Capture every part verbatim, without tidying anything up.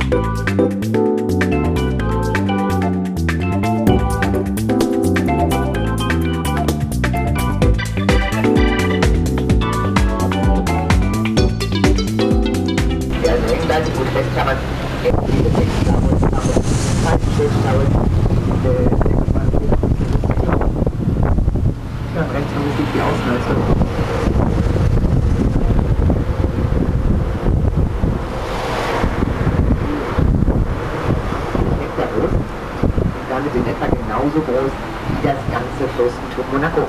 Damit in etwa genauso groß wie das ganze Fürstentum Monaco.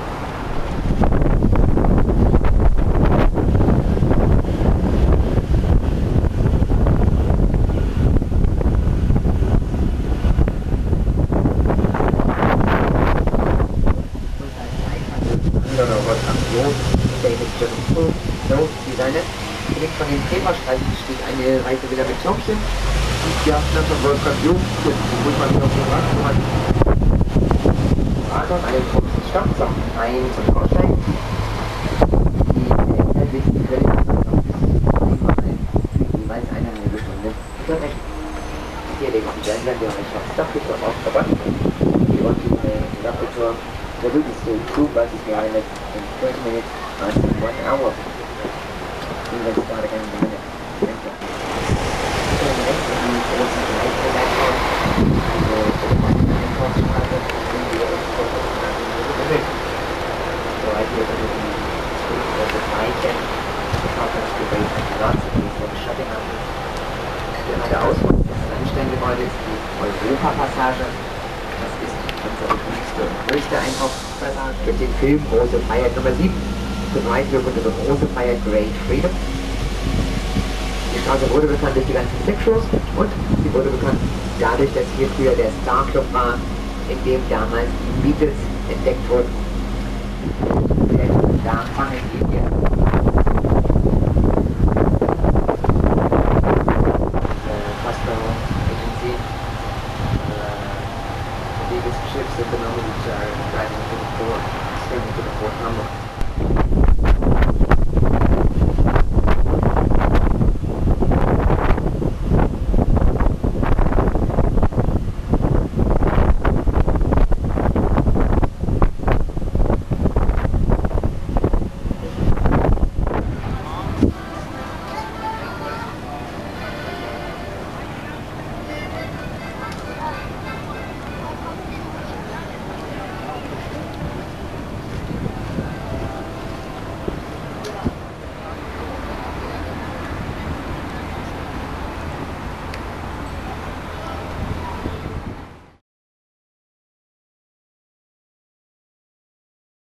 Direkt von den Zebrastreifen steht eine weiße Villa mit Türmchen. Die Hauptstadt von Wolfgang Jung, das muss man sich auch so sagen, wo man Adern einen großen Stammsaum ein zum Vorstein. Die inhaltlichsten Quellen bis jeweils eine halbe Stunde unterbrechen. Hier legen Sie dann der Rechtsdachrichter auf Verband. Die ordentliche Dachrichter, der wirklich so two buses behind it in thirty minutes and one hour. Let's start again in a minute. Thank you. So next is the großen Leitverleihung. Die Einkaufsstraße in die Öffentlichkeit. So I feel that we can speak for the Zeichen. The conference debate and lots of things for the shutting up. Hier der Ausbau des Rennsteingebäudes, die Europapassage. Das ist unsere größte und größte Einkaufspassage. Mit dem Film Große Freiheit Nummer sieben. Bereiten wir unsere große Feier Great Freedom. Die Straße wurde bekannt durch die ganzen Sexshows und sie wurde bekannt dadurch, dass hier früher der Star Club war, in dem damals die Beatles entdeckt wurden. Da fangen die